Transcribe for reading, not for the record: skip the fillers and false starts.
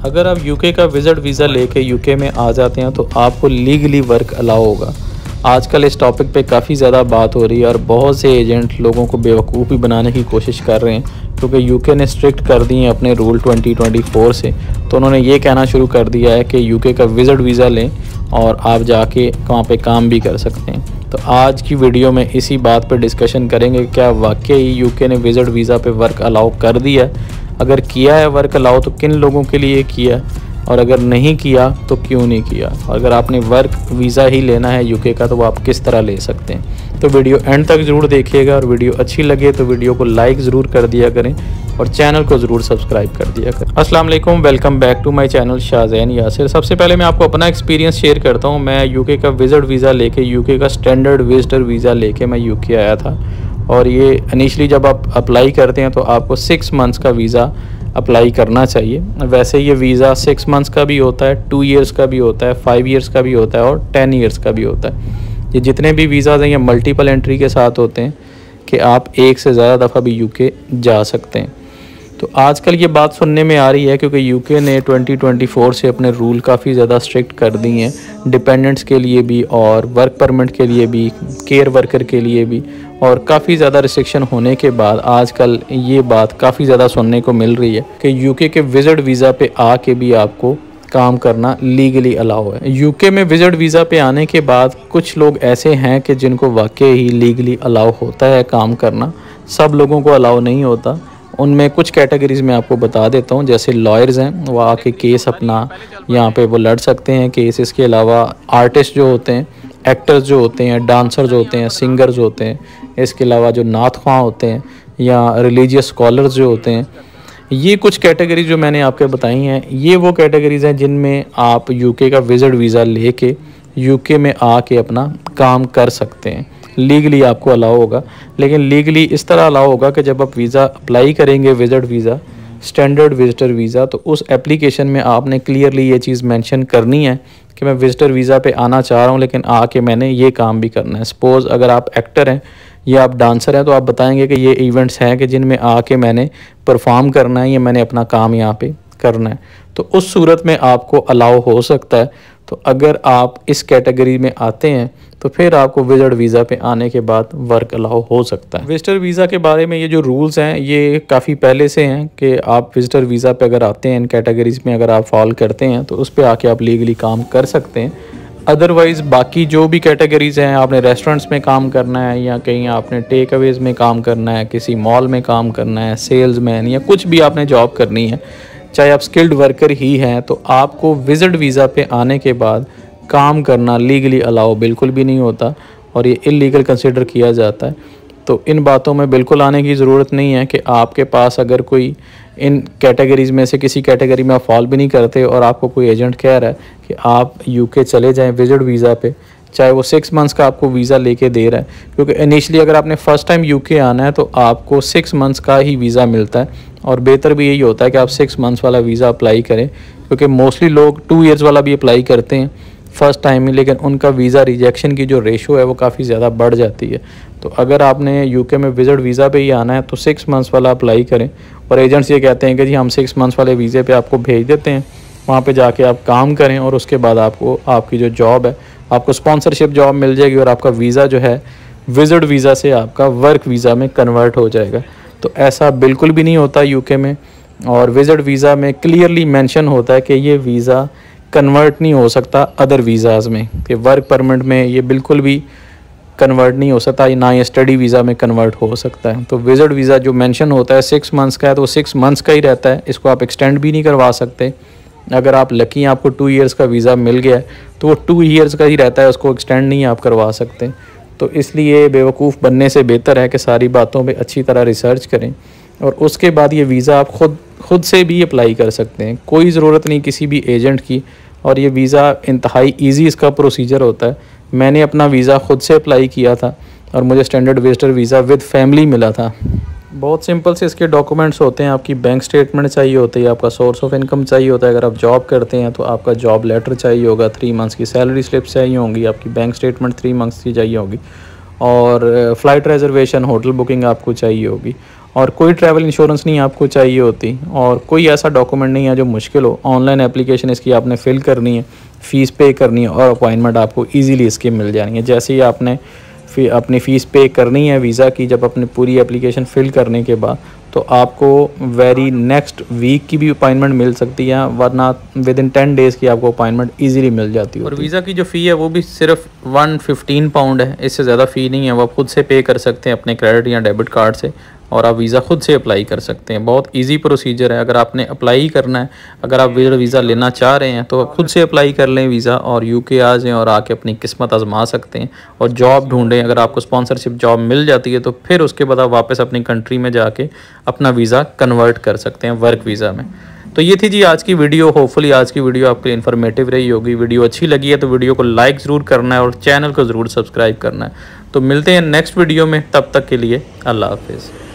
अगर आप यूके का विजिट वीज़ा लेके यूके में आ जाते हैं तो आपको लीगली वर्क अलाउ होगा। आजकल इस टॉपिक पे काफ़ी ज़्यादा बात हो रही है और बहुत से एजेंट लोगों को बेवकूफ़ भी बनाने की कोशिश कर रहे हैं, क्योंकि यूके ने स्ट्रिक्ट कर दिए हैं अपने रूल 2024 से। तो उन्होंने ये कहना शुरू कर दिया है कि यूके का विजिट वीज़ा लें और आप जाके वहाँ पे काम भी कर सकते हैं। तो आज की वीडियो में इसी बात पर डिस्कशन करेंगे, क्या वाकई यूके ने विजिट वीज़ा पे वर्क अलाउ कर दिया है? अगर किया है वर्क अलाउ तो किन लोगों के लिए किया, और अगर नहीं किया तो क्यों नहीं किया। अगर आपने वर्क वीज़ा ही लेना है यूके का तो वो आप किस तरह ले सकते हैं। तो वीडियो एंड तक ज़रूर देखिएगा, और वीडियो अच्छी लगे तो वीडियो को लाइक ज़रूर कर दिया करें और चैनल को ज़रूर सब्सक्राइब कर दिया करें। अस्सलाम वालेकुम, welcome back to my channel Shahzain Yasir. सबसे पहले मैं आपको अपना एक्सपीरियंस शेयर करता हूँ। मैं यूके का विजिट वीज़ा लेके, यूके का स्टैंडर्ड विजिटर वीज़ा लेके मैं यूके आया था। और ये इनिशियली जब आप अप्लाई करते हैं तो आपको 6 मंथ्स का वीज़ा अप्लाई करना चाहिए। वैसे ये वीज़ा 6 मंथ्स का भी होता है, 2 ईयर्स का भी होता है, 5 ईयर्स का भी होता है और 10 ईयर्स का भी होता है। ये जितने भी वीज़ाज़ हैं ये मल्टीपल एंट्री के साथ होते हैं कि आप एक से ज़्यादा दफ़ा भी यूके जा सकते हैं। तो आजकल ये बात सुनने में आ रही है क्योंकि यूके ने 2024 से अपने रूल काफ़ी ज़्यादा स्ट्रिक्ट कर दिए हैं, डिपेंडेंट्स के लिए भी और वर्क परमिट के लिए भी, केयर वर्कर के लिए भी। और काफ़ी ज़्यादा रिस्ट्रिक्शन होने के बाद आजकल ये बात काफ़ी ज़्यादा सुनने को मिल रही है कि यूके के विजिट वीज़ा पे आके भी आपको काम करना लीगली अलाउ है। यूके में विजिट वीज़ा पे आने के बाद कुछ लोग ऐसे हैं कि जिनको वाकई ही लीगली अलाउ होता है काम करना, सब लोगों को अलाउ नहीं होता। उनमें कुछ कैटेगरीज़ में आपको बता देता हूँ। जैसे लॉयर्स हैं, वो आके केस अपना यहाँ पे वो लड़ सकते हैं केस। इसके अलावा आर्टिस्ट जो होते हैं, एक्टर्स जो होते हैं, डांसर्स होते हैं, सिंगर्स होते हैं, इसके अलावा जो नात ख्वां होते हैं या रिलीजियस स्कॉलर्स जो होते हैं, ये कुछ कैटेगरी जो मैंने आपके बताई हैं, ये वो कैटेगरीज़ हैं जिनमें आप यूके का विजिट वीज़ा लेके यूके में आके अपना काम कर सकते हैं। लीगली आपको अलाउ होगा, लेकिन लीगली इस तरह अलाउ होगा कि जब आप वीज़ा अप्लाई करेंगे, visit visa, standard visitor visa, तो उस एप्लीकेशन में आपने क्लियरली ये चीज़ मेंशन करनी है कि मैं विजिटर वीज़ा पे आना चाह रहा हूँ, लेकिन आके मैंने ये काम भी करना है। सपोज़ अगर आप एक्टर हैं या आप डांसर हैं तो आप बताएंगे कि ये इवेंट्स हैं कि जिनमें आके मैंने परफॉर्म करना है या मैंने अपना काम यहाँ पे करना है, तो उस सूरत में आपको अलाउ हो सकता है। तो अगर आप इस कैटेगरी में आते हैं तो फिर आपको विजिट वीज़ा पे आने के बाद वर्क अलाउ हो सकता है। विजिटर वीज़ा के बारे में ये जो रूल्स हैं ये काफ़ी पहले से हैं कि आप विजिटर वीज़ा पे अगर आते हैं, इन कैटेगरीज़ में अगर आप फॉल करते हैं तो उस पर आके आप लीगली काम कर सकते हैं। अदरवाइज़ बाकी जो भी कैटेगरीज़ हैं, आपने रेस्टोरेंट्स में काम करना है या कहीं आपने टेक अवेज़ में काम करना है, किसी मॉल में काम करना है, सेल्समैन या कुछ भी आपने जॉब करनी है, चाहे आप स्किल्ड वर्कर ही हैं, तो आपको विजिट वीज़ा पे आने के बाद काम करना लीगली अलाउ बिल्कुल भी नहीं होता और ये इलीगल कंसिडर किया जाता है। तो इन बातों में बिल्कुल आने की ज़रूरत नहीं है कि आपके पास अगर कोई इन कैटेगरीज़ में से किसी कैटेगरी में आप फॉल भी नहीं करते और आपको कोई एजेंट कह रहा है कि आप यूके चले जाएं विजिट वीज़ा पे, चाहे वो 6 मंथ्स का आपको वीज़ा लेके दे रहा है, क्योंकि इनिशियली अगर आपने फ़र्स्ट टाइम यूके आना है तो आपको 6 मंथ्स का ही वीज़ा मिलता है। और बेहतर भी यही होता है कि आप 6 मंथ्स वाला वीज़ा अप्लाई करें, क्योंकि मोस्टली लोग 2 ईयर्स वाला भी अप्लाई करते हैं फ़र्स्ट टाइम ही, लेकिन उनका वीज़ा रिजेक्शन की जो रेशो है वो काफ़ी ज़्यादा बढ़ जाती है। तो अगर आपने यूके में विजिट वीज़ा पे ही आना है तो 6 मंथ्स वाला अप्लाई करें। और एजेंट्स ये कहते हैं कि जी हम 6 मंथ्स वाले वीज़े पे आपको भेज देते हैं, वहाँ पे जाके आप काम करें और उसके बाद आपको आपकी जो जॉब है, आपको स्पॉन्सरशिप जॉब मिल जाएगी और आपका वीज़ा जो है विजिट वीज़ा से आपका वर्क वीज़ा में कन्वर्ट हो जाएगा। तो ऐसा बिल्कुल भी नहीं होता यूके में। और विजिट वीज़ा में क्लियरली मेंशन होता है कि ये वीज़ा कन्वर्ट नहीं हो सकता अदर वीज़ाज़ में, कि वर्क परमिट में ये बिल्कुल भी कन्वर्ट नहीं हो सकता, ना ये स्टडी वीज़ा में कन्वर्ट हो सकता है। तो विजिट वीज़ा जो मेंशन होता है 6 मंथ्स का है तो वो 6 मंथ्स का ही रहता है, इसको आप एक्सटेंड भी नहीं करवा सकते। अगर आप लकी हैं आपको 2 ईयर्स का वीज़ा मिल गया है तो वो 2 ईयर्स का ही रहता है, उसको एक्सटेंड नहीं आप करवा सकते। तो इसलिए बेवकूफ़ बनने से बेहतर है कि सारी बातों पे अच्छी तरह रिसर्च करें और उसके बाद ये वीज़ा आप खुद से भी अप्लाई कर सकते हैं। कोई ज़रूरत नहीं किसी भी एजेंट की, और ये वीज़ा इंतहाई ईजी इसका प्रोसीजर होता है। मैंने अपना वीज़ा खुद से अप्लाई किया था और मुझे standard visitor visa with family मिला था। बहुत सिंपल से इसके डॉक्यूमेंट्स होते हैं। आपकी बैंक स्टेटमेंट चाहिए होती है, आपका सोर्स ऑफ इनकम चाहिए होता है। अगर आप जॉब करते हैं तो आपका जॉब लेटर चाहिए होगा, 3 मंथ्स की सैलरी स्लिप चाहिए होंगी, आपकी बैंक स्टेटमेंट 3 मंथ्स की चाहिए होगी, और फ़्लाइट रिजर्वेशन, होटल बुकिंग आपको चाहिए होगी। और कोई ट्रैवल इंश्योरेंस नहीं आपको चाहिए होती, और कोई ऐसा डॉक्यूमेंट नहीं है जो मुश्किल हो। ऑनलाइन एप्लीकेशन इसकी आपने फ़िल करनी है, फ़ीस पे करनी है और अपॉइंटमेंट आपको ईज़िली इसकी मिल जानी है। जैसे ही आपने अपनी फ़ीस पे करनी है वीज़ा की, जब अपनी पूरी एप्लीकेशन फ़िल करने के बाद, तो आपको वेरी नेक्स्ट वीक की भी अपॉइंटमेंट मिल सकती है, वरना विद इन 10 डेज़ की आपको अपॉइंटमेंट इजीली मिल जाती है। और वीज़ा की जो फ़ी है वो भी सिर्फ 115 पाउंड है, इससे ज़्यादा फ़ी नहीं है। वो आप खुद से पे कर सकते हैं अपने क्रेडिट या डेबिट कार्ड से, और आप वीज़ा खुद से अप्लाई कर सकते हैं। बहुत इजी प्रोसीजर है। अगर आपने अप्लाई करना है, अगर आप वीज़ा लेना चाह रहे हैं, तो आप खुद से अप्लाई कर लें वीज़ा, और यूके आ जाएँ और आके अपनी किस्मत आजमा सकते हैं और जॉब ढूंढें। अगर आपको स्पॉन्सरशिप जॉब मिल जाती है तो फिर उसके बाद आप वापस अपनी कंट्री में जाके अपना वीज़ा कन्वर्ट कर सकते हैं वर्क वीज़ा में। तो ये थी जी आज की वीडियो। होपफुली आज की वीडियो आपके लिए इन्फॉर्मेटिव रही होगी। वीडियो अच्छी लगी है तो वीडियो को लाइक ज़रूर करना है और चैनल को ज़रूर सब्सक्राइब करना है। तो मिलते हैं नेक्स्ट वीडियो में, तब तक के लिए अल्लाह हाफिज़।